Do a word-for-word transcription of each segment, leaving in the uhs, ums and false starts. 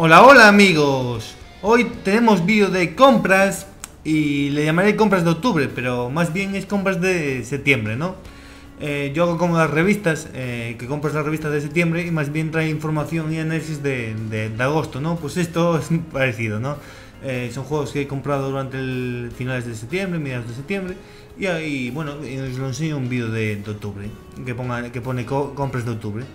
Hola, hola amigos, hoy tenemos vídeo de compras y le llamaré compras de octubre, pero más bien es compras de septiembre, ¿no? Eh, yo hago como las revistas, eh, que compras las revistas de septiembre y más bien trae información y análisis de, de, de agosto, ¿no? Pues esto es parecido, ¿no? Eh, son juegos que he comprado durante el finales de septiembre, mediados de septiembre y ahí, bueno, os lo enseño un vídeo de, de octubre, que, ponga, que pone co compras de octubre.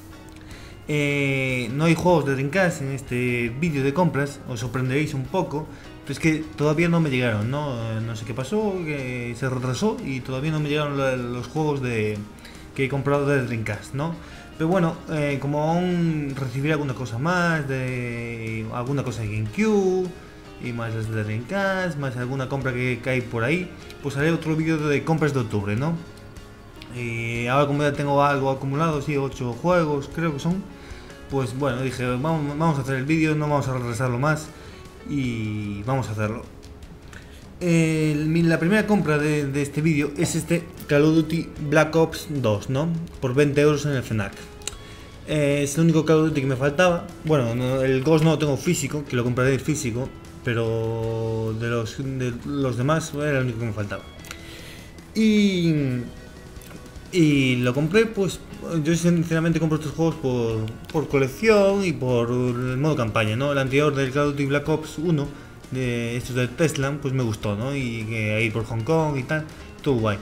Eh, no hay juegos de Dreamcast en este vídeo de compras, os sorprenderéis un poco, pero es que todavía no me llegaron, no, no sé qué pasó, que se retrasó y todavía no me llegaron los juegos de, que he comprado de Dreamcast, ¿no? Pero bueno, eh, como aún recibiré alguna cosa más, de alguna cosa de GameCube y más las de Dreamcast, más alguna compra que cae por ahí, pues haré otro vídeo de compras de octubre, ¿no? Y ahora como ya tengo algo acumulado, sí, ocho juegos creo que son, pues bueno, dije, vamos, vamos a hacer el vídeo, no vamos a retrasarlo más y vamos a hacerlo. El, la primera compra de, de este vídeo es este Call of Duty Black Ops dos, ¿no? Por veinte euros en el FNAC. Eh, es el único Call of Duty que me faltaba. Bueno, no, el Ghost no lo tengo físico, que lo compraré físico, pero de los, de los demás era el único que me faltaba. Y... Y lo compré, pues yo sinceramente compro estos juegos por, por colección y por el modo campaña, ¿no? El anterior del Call of Duty Black Ops uno, de estos de Tesla, pues me gustó, ¿no? Y que ahí por Hong Kong y tal, todo guay.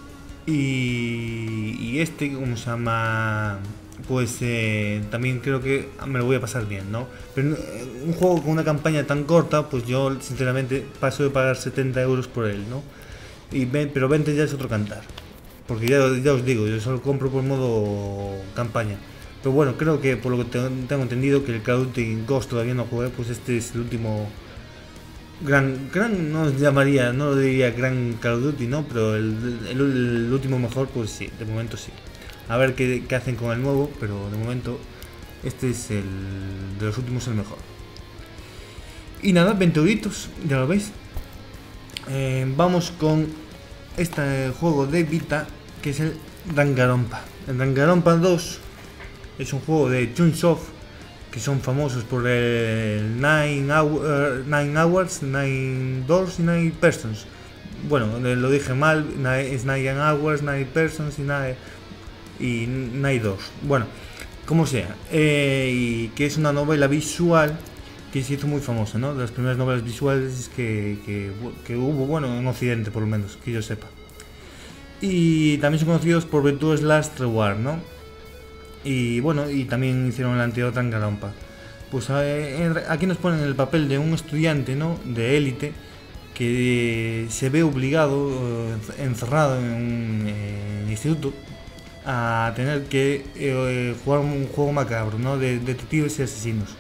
Y, y este, ¿cómo se llama? Pues eh, también creo que me lo voy a pasar bien, ¿no? Pero un juego con una campaña tan corta, pues yo sinceramente paso de pagar setenta euros por él, ¿no? Y, pero veinte ya es otro cantar. Porque ya, ya os digo, yo solo compro por modo campaña. Pero bueno, creo que por lo que tengo entendido que el Call of Duty Ghost todavía no jugué, pues este es el último gran, gran, no os llamaría, no lo diría gran Call of Duty, ¿no? Pero el, el, el último mejor, pues sí, de momento sí. A ver qué, qué hacen con el nuevo, pero de momento este es el de los últimos el mejor. Y nada, veinte euritos, ya lo veis. Eh, vamos con este juego de Vita, que es el Danganronpa. El Danganronpa dos es un juego de Chunsoft, que son famosos por el nine Hours, nine Doors y nine Persons. Bueno, lo dije mal, es nine Hours, nine Persons y nine, y nine Doors. Bueno, como sea, eh, y que es una novela visual que se hizo muy famosa, ¿no? De las primeras novelas visuales que, que, que hubo, bueno, en Occidente por lo menos, que yo sepa. Y también son conocidos por Virtue's Last Reward, ¿no? Y bueno, y también hicieron el anterior Danganronpa. Pues eh, aquí nos ponen el papel de un estudiante, ¿no? De élite que se ve obligado, eh, encerrado en un eh, instituto, a tener que eh, jugar un juego macabro, ¿no? De detectives y asesinos.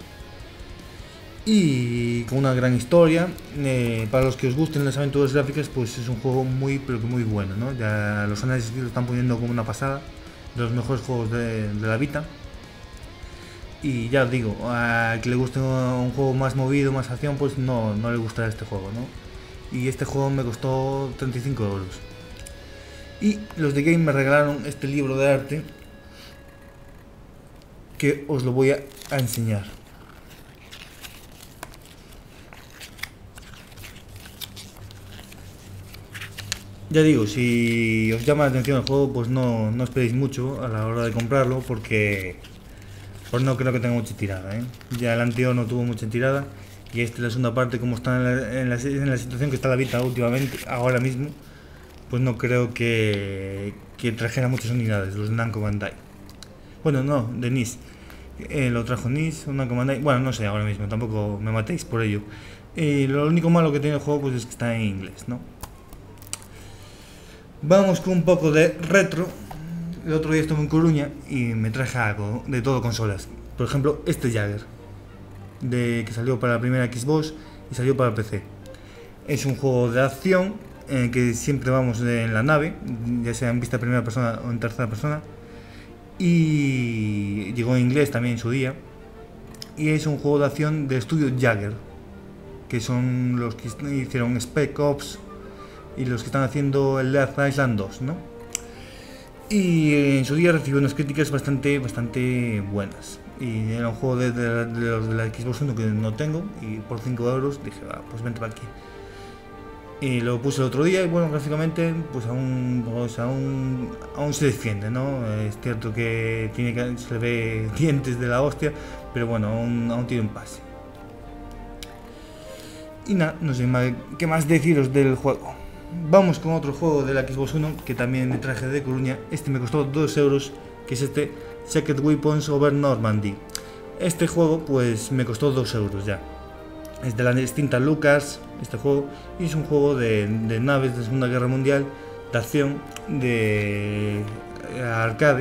Y con una gran historia, eh, para los que os gusten las aventuras gráficas, pues es un juego muy, pero que muy bueno, ¿no? Ya los análisis lo están poniendo como una pasada, de los mejores juegos de, de la Vita. Y ya os digo, a que le guste un juego más movido, más acción, pues no, no le gustará este juego, ¿no? Y este juego me costó treinta y cinco euros. Y los de Game me regalaron este libro de arte, que os lo voy a, a enseñar. Ya digo, si os llama la atención el juego, pues no, no esperéis mucho a la hora de comprarlo, porque pues no creo que tenga mucha tirada, ¿eh? Ya el anterior no tuvo mucha tirada, y esta es la segunda parte, como está en la, en la, en la situación que está la Vita últimamente, ahora mismo, pues no creo que, que trajera muchas unidades, los de Namco Bandai. Bueno, no, de N I S. Eh, lo trajo N I S, Namco Bandai, bueno, no sé ahora mismo, tampoco me matéis por ello. Eh, lo único malo que tiene el juego pues es que está en inglés, ¿no? Vamos con un poco de retro. El otro día estuve en Coruña y me traje algo de todo consolas. Por ejemplo, este Jagger, de, que salió para la primera Xbox y salió para P C. Es un juego de acción en el que siempre vamos en la nave, ya sea en vista primera persona o en tercera persona. Y llegó en inglés también en su día. Y es un juego de acción de estudio Jagger, que son los que hicieron Spec Ops y los que están haciendo el Dead Island dos, ¿no? Y en su día recibió unas críticas bastante, bastante buenas. y era un juego de, de, de los de la Xbox One que no tengo, y por cinco euros dije, va, pues vente para aquí. Y lo puse el otro día y bueno, gráficamente pues aún, pues aún, aún se defiende, ¿no? Es cierto que, tiene que se le ve dientes de la hostia, pero bueno, aún, aún tiene un pase. Y nada, no sé más, qué más deciros del juego. Vamos con otro juego de la Xbox One que también me traje de Coruña. Este me costó dos euros, que es este Secret Weapons over Normandy. Este juego pues me costó dos euros ya. Es de la distinta Lucas, este juego, y es un juego de, de naves de Segunda Guerra Mundial, de acción, de arcade,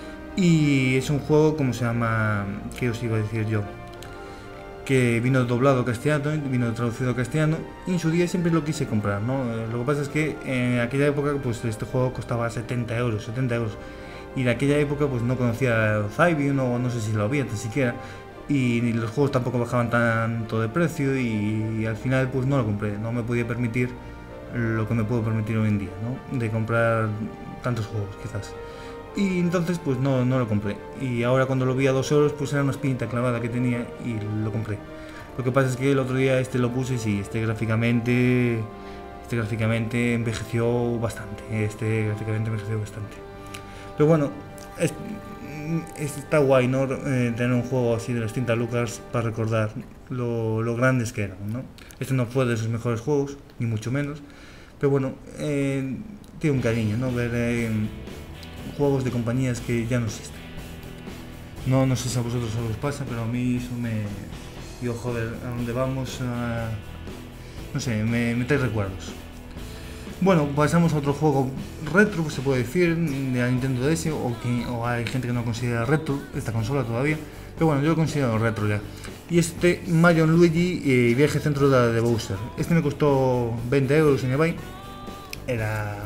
y es un juego, como se llama, ¿qué os iba a decir yo? Que vino doblado a castellano, vino traducido a castellano, y en su día siempre lo quise comprar, ¿no? Lo que pasa es que en aquella época pues este juego costaba setenta euros, setenta euros, y en aquella época pues no conocía Zybi, no, no sé si lo había ni siquiera, y los juegos tampoco bajaban tanto de precio, y, y al final pues no lo compré, no me podía permitir lo que me puedo permitir hoy en día, ¿no? De comprar tantos juegos quizás. Y entonces pues no, no lo compré, y ahora cuando lo vi a dos euros pues era una espinita clavada que tenía y lo compré. Lo que pasa es que el otro día este lo puse y sí, este gráficamente, este gráficamente envejeció bastante, este gráficamente envejeció bastante. Pero bueno, es, está guay, ¿no? Eh, tener un juego así de las distintas Lucas para recordar lo, lo grandes que eran, ¿no? Este no fue de sus mejores juegos, ni mucho menos, pero bueno, eh, tiene un cariño, ¿no? Ver eh, juegos de compañías que ya no existen. No, no sé si a vosotros os pasa, pero a mí eso me... Yo, joder, a donde vamos, a, no sé, me, me trae recuerdos. Bueno, pasamos a otro juego retro, pues se puede decir, de la Nintendo D S, o, que, o hay gente que no considera retro esta consola todavía, pero bueno, yo lo considero retro ya. Y este Mario Luigi eh, Viaje Centro de, de Bowser. Este me costó veinte euros en eBay. Era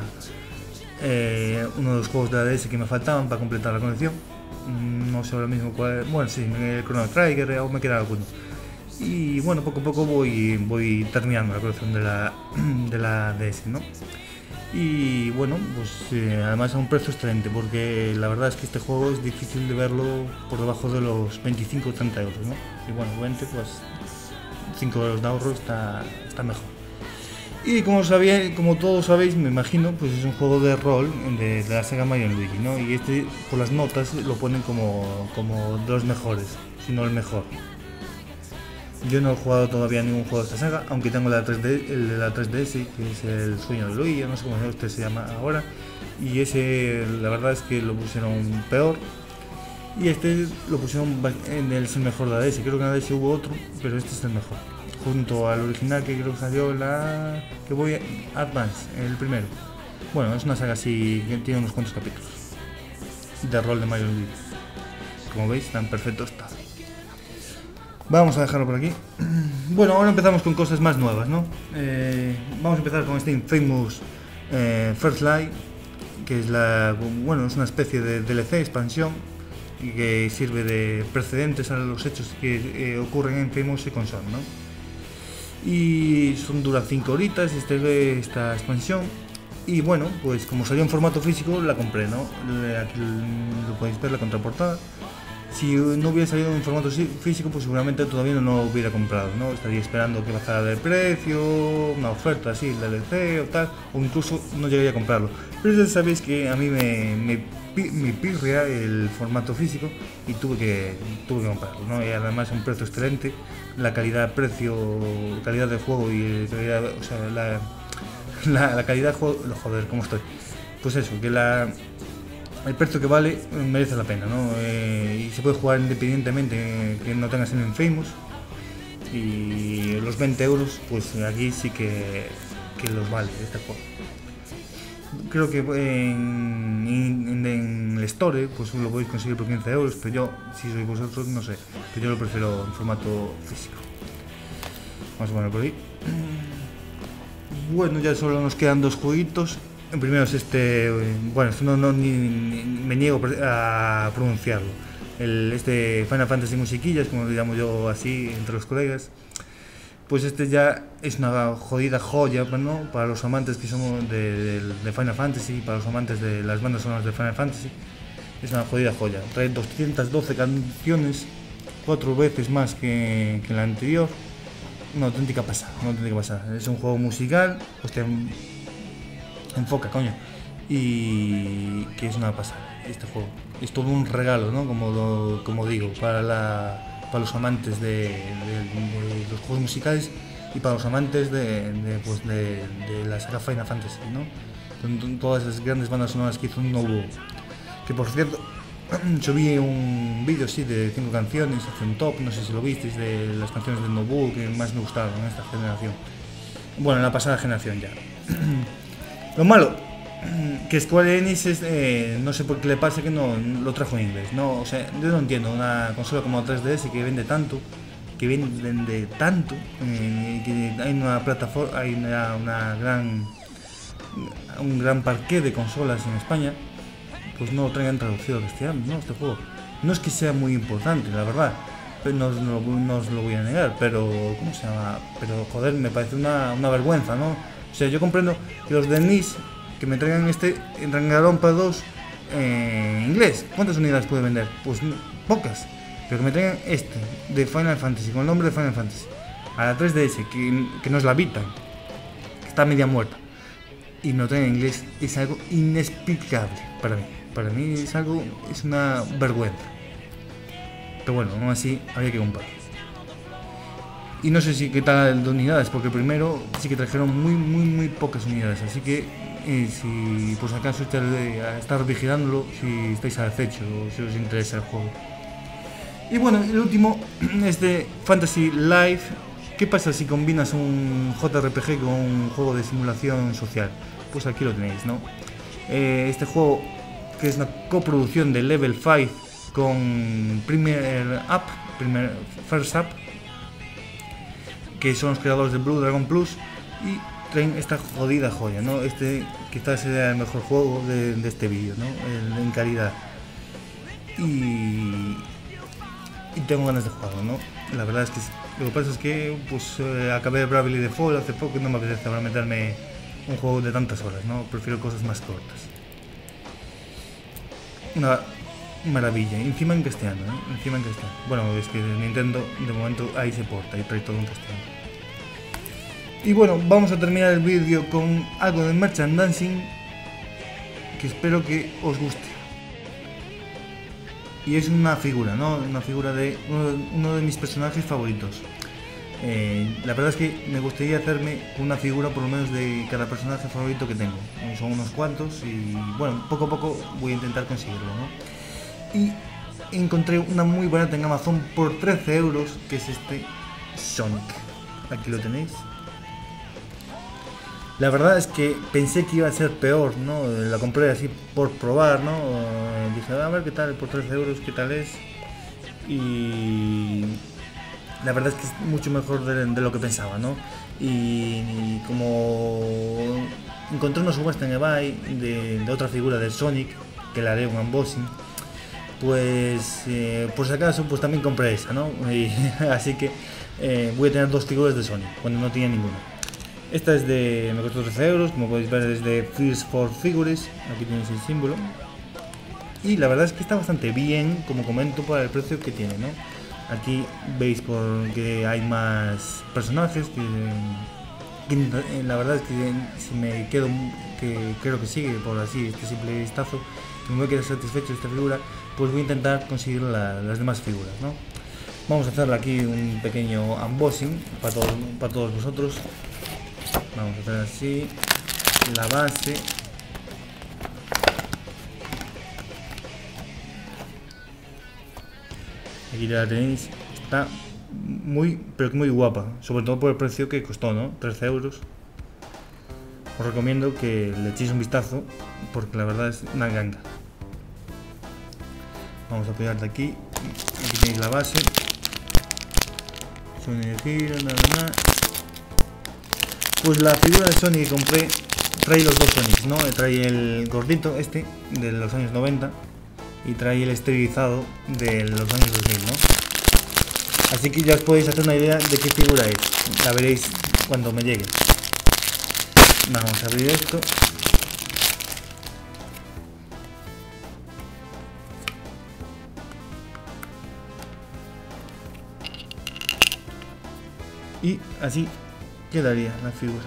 eh, uno de los juegos de la D S que me faltaban para completar la colección. No sé ahora mismo cuál, bueno, sí, el Chrono Trigger, aún me queda alguno. Y bueno, poco a poco voy, voy terminando la colección de la, de la D S, ¿no? Y bueno, pues eh, además a un precio excelente, porque la verdad es que este juego es difícil de verlo por debajo de los veinticinco o treinta euros, ¿no? Y bueno, veinte, pues cinco euros de ahorro está, está mejor. Y como sabía, como todos sabéis, me imagino, pues es un juego de rol de, de la saga Mario Luigi, ¿no? Y este, por las notas, lo ponen como, como de los mejores, si no el mejor. Yo no he jugado todavía ningún juego de esta saga, aunque tengo la tres D, el de la tres D S, que es el Sueño de Luigi, no sé cómo este se llama ahora, y ese la verdad es que lo pusieron peor, y este lo pusieron en el, el mejor de la D S. Creo que en la D S hubo otro, pero este es el mejor, junto al original que creo que salió la que voy a Advance, el primero. Bueno, es una saga así que tiene unos cuantos capítulos de rol de Mario Luigi. Como veis, está en perfecto estado. Vamos a dejarlo por aquí. Bueno, ahora empezamos con cosas más nuevas, ¿no? Eh, vamos a empezar con este Infamous eh, First Light, que es la, bueno, es una especie de D L C, expansión, y que sirve de precedentes a los hechos que eh, ocurren en Infamous Second Son, ¿no? Y son dura cinco horitas este, esta expansión. Y bueno, pues como salió en formato físico, la compré, ¿no? Aquí lo podéis ver, la contraportada. Si no hubiera salido en formato físico, pues seguramente todavía no lo hubiera comprado, ¿no? Estaría esperando que bajara de precio, una oferta así, el D L C o tal, o incluso no llegaría a comprarlo. Pero ya sabéis que a mí me, me, me pirrea el formato físico y tuve que, tuve que comprarlo, ¿no? Y además es un precio excelente, la calidad, precio, calidad de juego y calidad, o sea, la, la, la calidad de juego, joder, ¿cómo estoy? Pues eso, que la... el precio que vale merece la pena, ¿no? Eh, y se puede jugar independientemente que no tengas en Infamous. Y los veinte euros, pues aquí sí que, que los vale este juego. Creo que en, en, en el Store pues lo podéis conseguir por quince euros, pero yo, si sois vosotros, no sé, pero yo lo prefiero en formato físico. Vamos a poner por ahí. Bueno, ya solo nos quedan dos jueguitos. El primero es este, bueno, no, no ni, ni, me niego a pronunciarlo. El, este Final Fantasy Musiquillas, como lo llamo yo así entre los colegas. Pues este ya es una jodida joya, ¿no? Para los amantes que somos de, de, de Final Fantasy, para los amantes de las bandas sonoras de Final Fantasy. Es una jodida joya. Trae doscientas doce canciones cuatro veces más que, que la anterior. Una auténtica pasada, una auténtica pasada. Es un juego musical, hostia, enfoca, coño. Y que es una pasada este juego. Es todo un regalo, ¿no? Como, lo, como digo, para, la, para los amantes de, de, de los juegos musicales y para los amantes de, de, pues de, de la saga Final Fantasy, ¿no? Con todas esas grandes bandas sonoras que hizo Nobuo. Que por cierto, subí un vídeo así de cinco canciones, hace un top, no sé si lo visteis, de las canciones de Nobuo que más me gustaron en esta generación. Bueno, en la pasada generación ya. Lo malo, que Square Enix es, eh, no sé por qué le pasa que no lo trajo en inglés, ¿no? O sea, yo no entiendo una consola como tres D S que vende tanto, que vende tanto, eh, que hay una plataforma, hay una, una gran, un gran parque de consolas en España, pues no lo traigan traducido al castellano, ¿no? Este juego no es que sea muy importante, la verdad, pero no, no, no os lo voy a negar, pero ¿cómo se llama? Pero joder, me parece una, una vergüenza, ¿no? O sea, yo comprendo que los de N I S que me traigan este Danganronpa dos en inglés. ¿Cuántas unidades puede vender? Pues pocas. Pero que me traigan este de Final Fantasy, con el nombre de Final Fantasy, a la tres D S, que, que no es la Vita, que está media muerta, y me lo traigan en inglés, es algo inexplicable para mí. Para mí es algo, es una vergüenza. Pero bueno, aún así había que comprar. Y no sé si qué tal de unidades, porque primero sí que trajeron muy, muy, muy pocas unidades. Así que eh, si por si acaso estar, a estar vigilándolo, si estáis al acecho o si os interesa el juego. Y bueno, el último es de Fantasy Life. ¿Qué pasa si combinas un J R P G con un juego de simulación social? Pues aquí lo tenéis, ¿no? Eh, este juego, que es una coproducción de Level cinco con Premier App, Premier First App, que son los creadores de Blue Dragon Plus, y traen esta jodida joya, ¿no? Este quizás sea el mejor juego de, de este vídeo, ¿no? En, en calidad. Y, y tengo ganas de jugarlo, ¿no? La verdad es que lo que pasa es que pues eh, acabé Bravely Default hace poco y no me apetece ahora meterme un juego de tantas horas, ¿no? Prefiero cosas más cortas. Una maravilla, encima en castellano, ¿eh? Encima en castellano. Bueno, es que Nintendo de momento ahí se porta y trae todo en castellano. Y bueno, vamos a terminar el vídeo con algo de merchandising que espero que os guste. Y es una figura, ¿no? Una figura de uno de, uno de mis personajes favoritos. Eh, la verdad es que me gustaría hacerme una figura por lo menos de cada personaje favorito que tengo. Son unos cuantos y bueno, poco a poco voy a intentar conseguirlo, ¿no? Y encontré una muy barata en Amazon por trece euros, que es este Sonic. Aquí lo tenéis. La verdad es que pensé que iba a ser peor, ¿no? La compré así por probar, ¿no? Dije, a ver qué tal, por trece euros, qué tal es. Y la verdad es que es mucho mejor de, de lo que pensaba, ¿no? Y, y como encontré una subasta en eBay de, de otra figura de Sonic, que le haré un unboxing, pues eh, por si acaso pues también compré esa, ¿no? Y, así que eh, voy a tener dos figuras de Sonic, cuando no tenía ninguna. Esta es de, me costó trece euros, como podéis ver es de First for Figures, aquí tenéis el símbolo. Y la verdad es que está bastante bien, como comento, para el precio que tiene, ¿no? Aquí veis que hay más personajes, que, que la verdad es que si me quedo, que creo que sigue por así este simple vistazo, que me voy a quedar satisfecho de esta figura, pues voy a intentar conseguir la, las demás figuras, ¿no? Vamos a hacerle aquí un pequeño unboxing para todos, para todos vosotros. Vamos a hacer así la base. Aquí ya la tenéis. Está muy, pero que muy guapa. Sobre todo por el precio que costó, ¿no? trece euros. Os recomiendo que le echéis un vistazo, porque la verdad es una ganga. Vamos a pegarte aquí. Aquí tenéis la base. Sonic de giro, nada más. Pues la figura de Sonic que compré trae los dos Sonics, ¿no? Trae el gordito este de los años noventa y trae el esterilizado de los años dos mil, ¿no? Así que ya os podéis hacer una idea de qué figura es. La veréis cuando me llegue. Vamos a abrir esto. Y así quedaría la figura.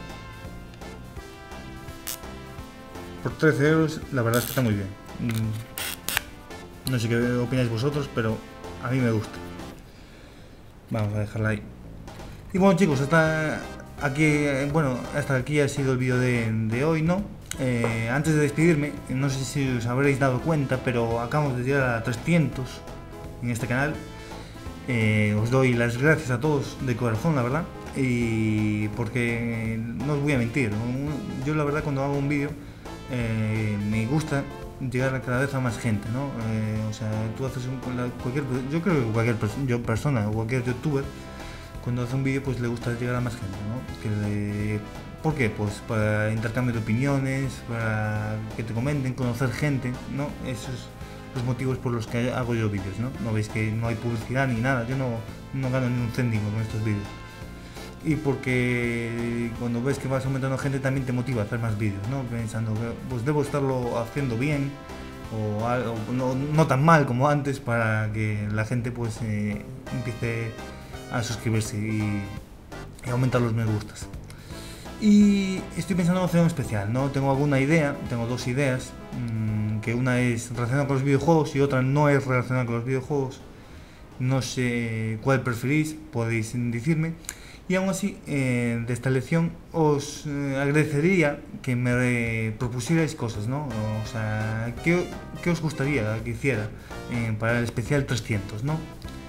Por trece euros, la verdad es que está muy bien. No sé qué opináis vosotros, pero a mí me gusta. Vamos a dejarla ahí. Y bueno, chicos, hasta aquí, bueno, hasta aquí ha sido el vídeo de, de hoy, ¿no? Eh, antes de despedirme, no sé si os habréis dado cuenta, pero acabamos de llegar a trescientos en este canal. Eh, os doy las gracias a todos de corazón, la verdad. Y porque no os voy a mentir, ¿no? Yo la verdad cuando hago un vídeo eh, me gusta llegar a cada vez a más gente, ¿no? Eh, o sea, tú haces un, cualquier, yo creo que cualquier yo, persona o cualquier youtuber cuando hace un vídeo pues le gusta llegar a más gente, ¿no? Que le, ¿por qué? Pues para intercambio de opiniones, para que te comenten, conocer gente, ¿no? Esos son los motivos por los que hago yo vídeos, ¿no? No veis que no hay publicidad ni nada, yo no, no gano ni un céntimo con estos vídeos. Y porque cuando ves que vas aumentando gente también te motiva a hacer más vídeos, ¿no? Pensando que pues debo estarlo haciendo bien o, algo, no, no tan mal como antes para que la gente pues eh, empiece a suscribirse y, y aumentar los me gustas. Y estoy pensando en hacer un especial, ¿no? Tengo alguna idea, tengo dos ideas, mmm, que una es relacionada con los videojuegos y otra no es relacionada con los videojuegos. No sé cuál preferís, podéis decirme. Y aún así, eh, de esta lección os eh, agradecería que me eh, propusierais cosas, ¿no? O sea, ¿qué, qué os gustaría que hiciera eh, para el especial trescientos, ¿no?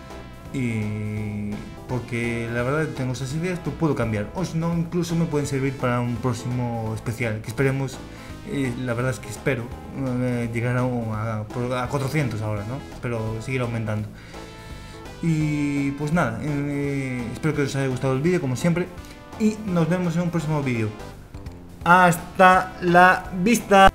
Y porque la verdad tengo esas ideas, pero puedo cambiar. O si no, incluso me pueden servir para un próximo especial, que esperemos, eh, la verdad es que espero eh, llegar a, a, a cuatrocientos ahora, ¿no? Espero seguir aumentando. Y pues nada, eh, espero que os haya gustado el vídeo como siempre y nos vemos en un próximo vídeo. ¡Hasta la vista!